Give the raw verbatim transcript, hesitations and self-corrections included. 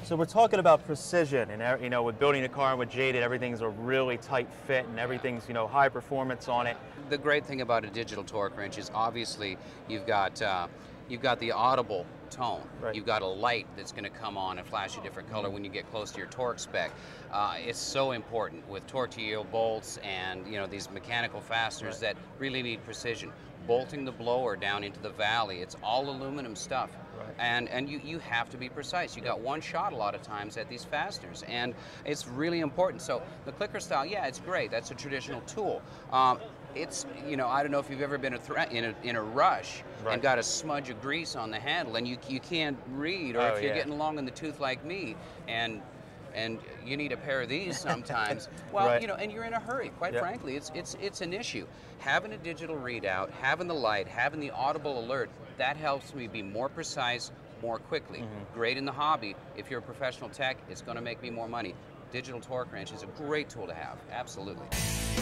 So we're talking about precision, and you know, with building a car with Jaded, everything's a really tight fit, and everything's, you know, high performance on it. The great thing about a digital torque wrench is obviously you've got uh, you've got the audible tone. Right. You've got a light that's going to come on and flash a different color when you get close to your torque spec. Uh, it's so important with tortilla bolts and, you know, these mechanical fasteners Right. that really need precision. Bolting the blower down into the valley, it's all aluminum stuff. Right. And and you, you have to be precise. You got one shot a lot of times at these fasteners, and it's really important. So the clicker style, yeah, it's great. That's a traditional tool. Um, it's, you know, I don't know if you've ever been a thre in a in a rush Right. and got a smudge of grease on the handle, and you you can't read, or Oh, if you're yeah. getting along in the tooth like me, and and you need a pair of these sometimes. Well, Right. you know, and you're in a hurry. Quite Yep. frankly, it's it's it's an issue. Having a digital readout, having the light, having the audible alert, that helps me be more precise more quickly. Mm-hmm. Great in the hobby. If you're a professional tech, it's going to make me more money. Digital torque wrench is a great tool to have. Absolutely.